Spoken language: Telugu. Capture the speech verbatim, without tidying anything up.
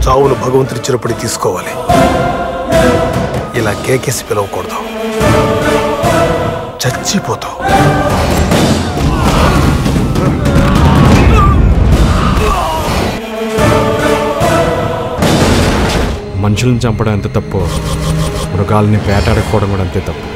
చావును భగవంతుడిచ్చినప్పుడు తీసుకోవాలి. ఇలా కేకేసి పిలవకూడదు, చచ్చిపోతావు. మనుషులను చంపడం ఎంత తప్పు, మృగాల్ని వేటాడుకోవడం కూడా అంతే తప్పు.